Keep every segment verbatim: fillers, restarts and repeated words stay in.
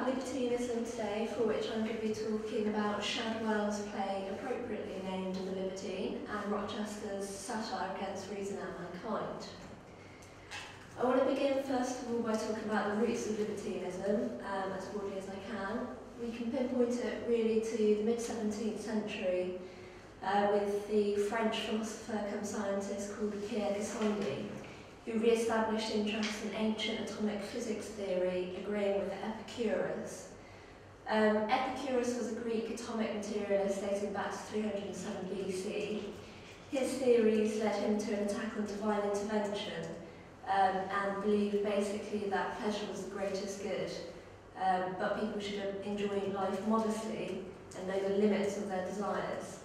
about libertinism today, for which I'm going to be talking about Shadwell's play appropriately named The Libertine and Rochester's satire against reason and mankind. I want to begin first of all by talking about the roots of libertinism um, as broadly as I can. We can pinpoint it really to the mid seventeenth century uh, with the French philosopher come scientist called Pierre Gassendi, who re-established interest in ancient atomic physics theory, agreeing with Epicurus. Um, Epicurus was a Greek atomic materialist dating back to three hundred seven B C. His theories led him to an attack on divine intervention um, and believed basically that pleasure was the greatest good, um, but people should enjoy life modestly and know the limits of their desires.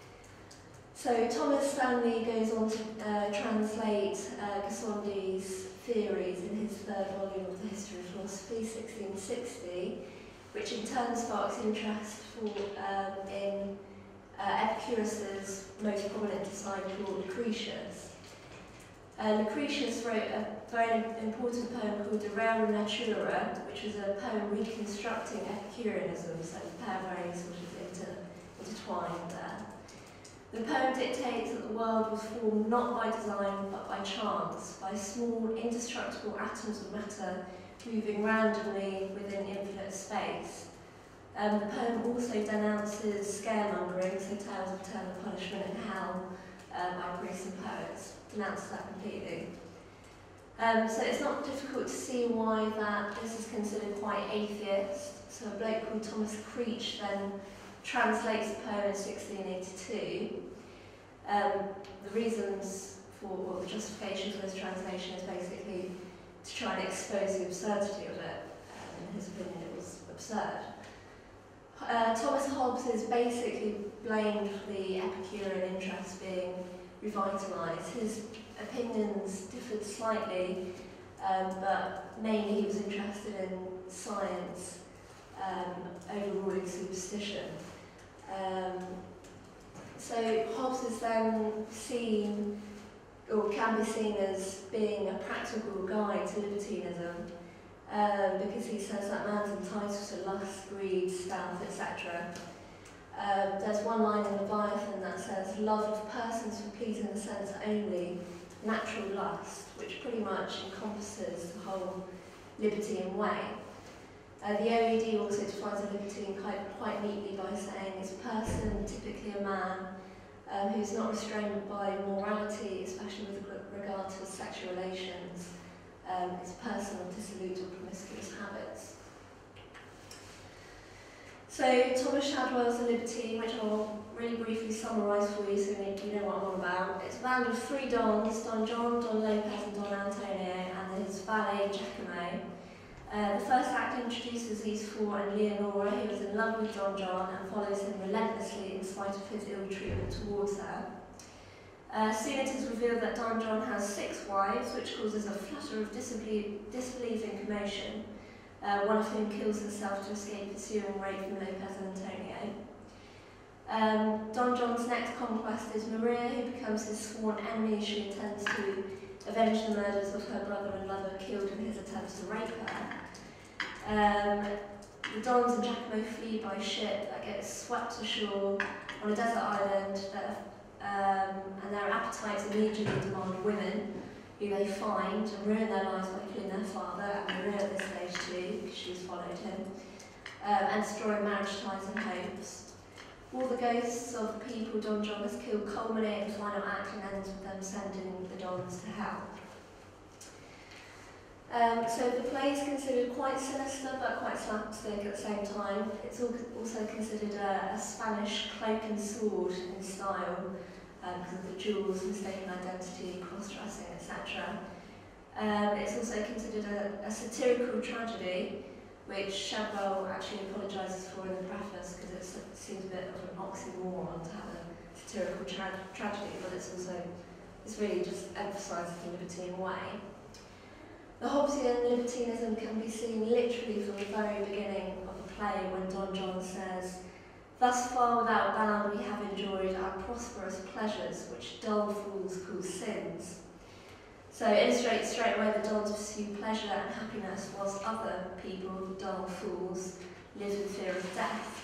So Thomas Stanley goes on to uh, translate uh, Gassendi's theories in his third volume of the History of Philosophy, sixteen sixty, which in turn sparks interest for, um, in uh, Epicurus's most prominent disciple, Lucretius. Uh, Lucretius wrote a very important poem called De Rerum Natura, which was a poem reconstructing Epicureanism, so the pair very sort of inter intertwined there. The poem dictates that the world was formed not by design but by chance, by small indestructible atoms of matter moving randomly within infinite space. Um, the poem also denounces scaremongering, so tales of eternal punishment in hell uh, by priests and poets. Denounces that completely. Um, so it's not difficult to see why that this is considered quite atheist. So a bloke called Thomas Creech then translates the poem in sixteen eighty-two. Um, the reasons for, or the justification for this translation is basically to try and expose the absurdity of it. Um, in his opinion, it was absurd. Uh, Thomas Hobbes is basically blamed for the Epicurean interest being revitalised. His opinions differed slightly, um, but mainly he was interested in science um, overruling superstition. Um, so Hobbes is then seen, or can be seen as being a practical guide to libertinism, um, because he says that man's entitled to lust, greed, stealth, et cetera. Um, there's one line in Leviathan that says, love of persons for pleasing the sense only, natural lust, which pretty much encompasses the whole libertine way. Uh, the O E D also defines a libertine quite, quite neatly by saying it's a person, typically a man, um, who's not restrained by morality, especially with regard to sexual relations. Um, it's a person of dissolute or promiscuous habits. So Thomas Shadwell's The Libertine, which I'll really briefly summarise for you so you know what I'm on about. It's a band of three dons, Don John, Don Lopez and Don Antonio, and his valet Giacomo. Uh, the first act introduces these four and Leonora, who is in love with Don John and follows him relentlessly in spite of his ill treatment towards her. Uh, soon it is revealed that Don John has six wives, which causes a flutter of disbelie disbelieving commotion. Uh, one of whom kills herself to escape pursuing rape from Lopez and Antonio. Um, Don John's next conquest is Maria, who becomes his sworn enemy. She intends to avenge the murders of her brother and lover killed in his attempts to rape her. Um, the Dons and Giacomo flee by ship that gets swept ashore on a desert island, that, um, and their appetites immediately demand women, who they find and ruin their lives by killing their father, and Maria at this stage too, because she's followed him, um, and destroying marriage ties and hopes. All the ghosts of the people Don John has killed culminate in the final act and ends with them sending the Dons to hell. Um, so the play is considered quite sinister but quite slapstick at the same time. It's also considered a, a Spanish cloak and sword in style, because um, of the jewels, mistaken identity, cross-dressing, et cetera. Um, it's also considered a, a satirical tragedy, which Shadwell actually apologises for in the preface, because it seems a bit of an oxymoron to have a satirical tra tragedy, but it's also, it's really just emphasises the libertine way. The Hobbesian libertinism can be seen literally from the very beginning of the play, when Don John says, "Thus far without bound we have enjoyed our prosperous pleasures, which dull fools call sins." So it illustrates straight away the Dons pursue pleasure and happiness, whilst other people, dull fools, live in fear of death.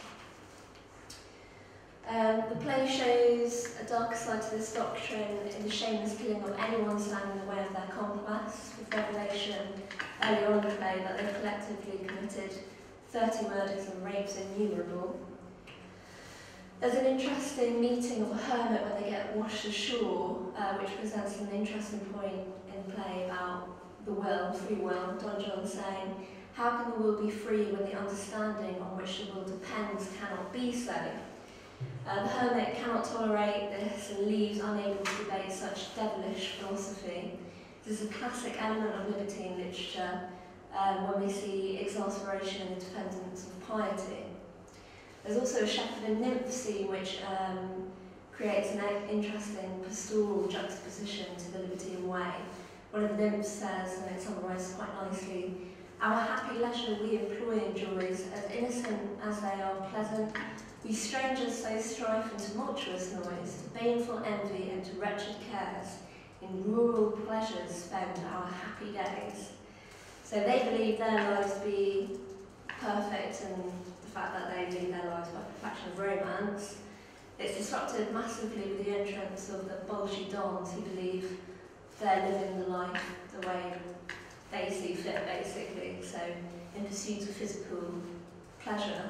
Um, the play shows a darker side to this doctrine in the shameless killing of anyone standing in the way of their conquest, with revelation early on in the play that they've collectively committed thirty murders and rapes innumerable. There's an interesting meeting of a hermit where they get washed ashore, uh, which presents an interesting point in the play about the will, free will. Don John saying, how can the will be free when the understanding on which the will depends cannot be so? Uh, the hermit cannot tolerate this and leaves unable to debate such devilish philosophy. This is a classic element of libertine literature um, when we see exasperation in the dependence of piety. There's also a shepherd and nymph scene which um, creates an interesting pastoral juxtaposition to the libertine way. One of the nymphs says, and it summarises quite nicely, our happy leisure we employ in joys, as innocent as they are pleasant. We strangers sow strife and tumultuous noise, to baneful envy and to wretched cares. In rural pleasures spend our happy days. So they believe their lives to be perfect, and the fact that they lead their lives by perfection of romance. It's disrupted massively with the entrance of the bulgy dons who believe they're living the life the way they see fit, basically, so in pursuit of physical pleasure.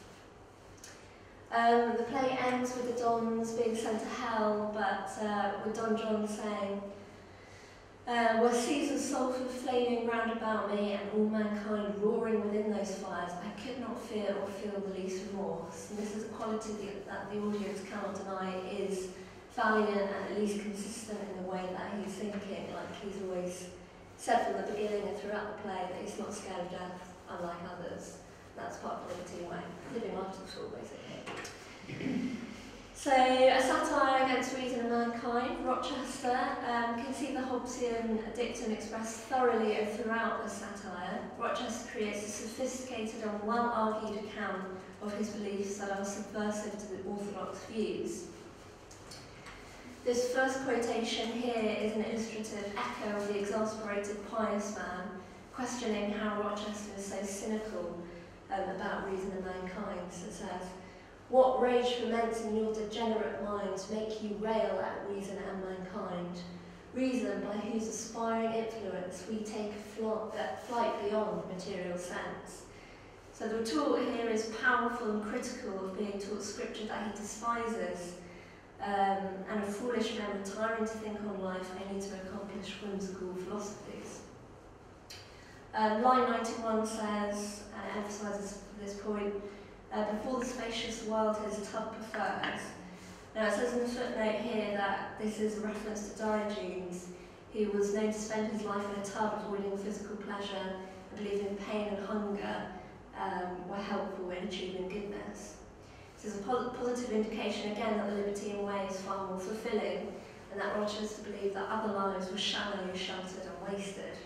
Um, the play ends with the Dons being sent to hell, but uh, with Don John saying, uh, were Caesar's sulphur flaming round about me and all mankind roaring within those fires, I could not fear or feel the least remorse. And this is a quality that the audience cannot deny is valiant and at least consistent in the way that he's thinking, like he's always said from the beginning and throughout the play that he's not scared of death, unlike others. That's part of the libertine way, living life to the full, basically. So, a satire against reason and mankind. Rochester um, can see the Hobbesian dictum expressed thoroughly and throughout the satire. Rochester creates a sophisticated and well-argued account of his beliefs that are subversive to the orthodox views. This first quotation here is an illustrative echo of the exasperated pious man, questioning how Rochester is so cynical um, about reason and mankind. So it says, what rage ferments in your degenerate mind to make you rail at reason and mankind? Reason by whose aspiring influence we take flight beyond material sense. So the retort here is powerful and critical of being taught scripture that he despises, um, and a foolish man retiring to think on life only to accomplish whimsical philosophies. Um, line ninety-one says, and emphasises this point, Uh, before the spacious world his tub prefers. Now it says in the footnote here that this is a reference to Diogenes, who was known to spend his life in a tub avoiding physical pleasure and believing pain and hunger um, were helpful in achieving goodness. This is a po positive indication again that the libertine way is far more fulfilling, and that Rochester believed that other lives were shallow, sheltered and wasted.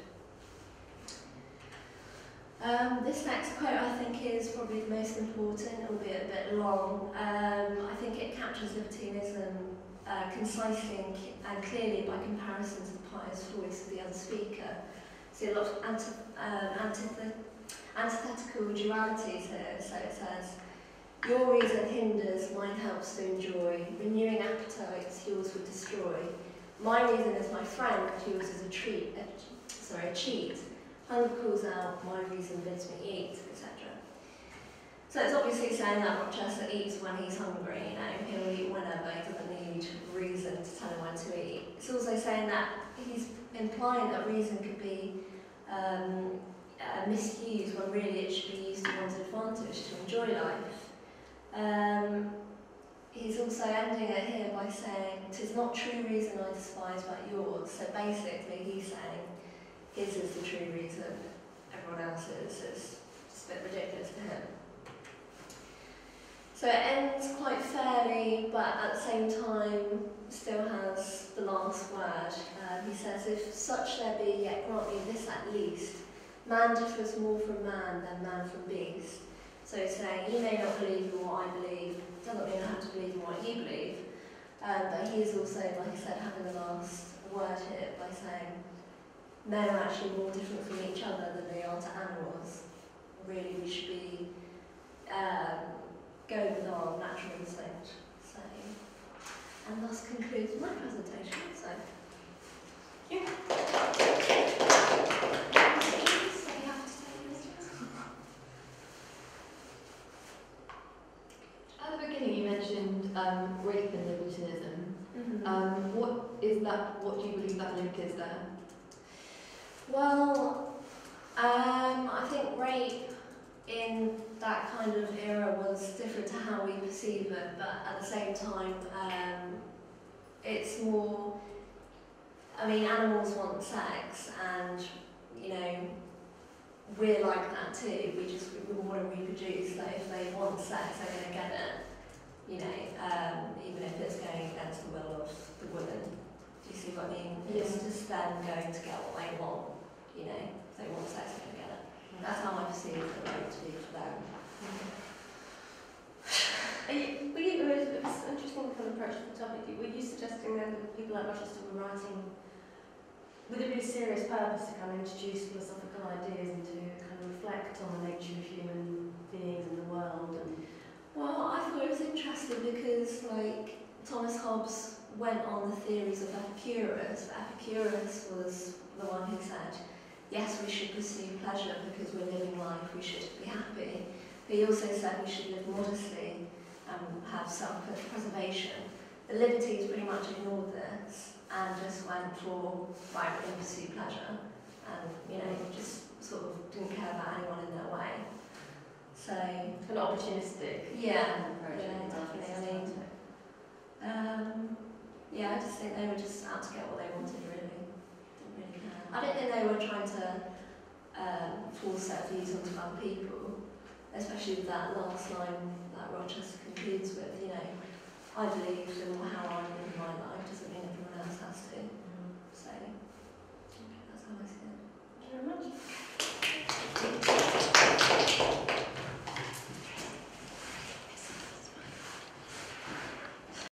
Um, this next quote I think is probably the most important, albeit a bit long. Um, I think it captures libertinism uh, concisely and, and clearly by comparison to the pious voice of the other speaker. See a lot of anti um, antith antithetical dualities here. So it says, your reason hinders, mine helps to enjoy. Renewing appetites, yours would destroy. My reason is my friend, yours is a treat, a, sorry, a cheat. Hunger calls out, my reason bids me eat, et cetera. So it's obviously saying that Rochester eats when he's hungry, you know, he'll eat whenever, he doesn't need reason to tell him when to eat. It's also saying that he's implying that reason could be um, uh, misused when really it should be used to one's advantage to enjoy life. Um, he's also ending it here by saying, "'Tis not true reason I despise but yours." So basically he's saying, his is the true reason, everyone else's is just a bit ridiculous to him. So it ends quite fairly, but at the same time still has the last word. Uh, he says, if such there be, yet grant me this at least, man differs more from man than man from beast. So he's saying, you may not believe in what I believe, doesn't mean I have to believe in what you believe, um, but he is also, like I said, having the last word here by saying, men are actually more different from each other than they are to animals. Really, we should be um, go with our natural instinct. So, and thus concludes my presentation. So, thank you. At the beginning, you mentioned um, rape and libertinism. mm-hmm. Um, what is that? What do you believe that link is there? Well, um, I think rape in that kind of era was different to how we perceive it, but at the same time, um, it's more, I mean, animals want sex, and, you know, we're like that too. We just, we want to reproduce, so if they want sex, they're going to get it, you know, um, even if it's going against the will of the woman. Do you see what I mean? Yeah. It's just them going to get what they want, you know, if they want sex, they're going to get it. That's how I perceive the rape to be for them. Are you, were you, it was an interesting kind of approach to the topic. Were you suggesting then that people like Rochester were writing with a really serious purpose to kind of introduce philosophical ideas and to kind of reflect on the nature of human beings and the world? And Well, I thought it was interesting because, like, Thomas Hobbes went on the theories of Epicurus, but Epicurus was the one who said, yes, we should pursue pleasure because we're living life, we should be happy. But he also said we should live modestly and have self-preservation. The Libertines pretty much ignored this and just went for, right, we're going to pursue pleasure. And, you know, just sort of didn't care about anyone in their way. So, an opportunistic yeah, approach. yeah, definitely. I mean, um, yeah, I just think they were just out to get what they wanted, really. Didn't really care. I don't think they were trying to um, force their views onto other people, especially with that last line that Rochester concludes with, you know, I believe in how I live my life, doesn't mean everyone else has to.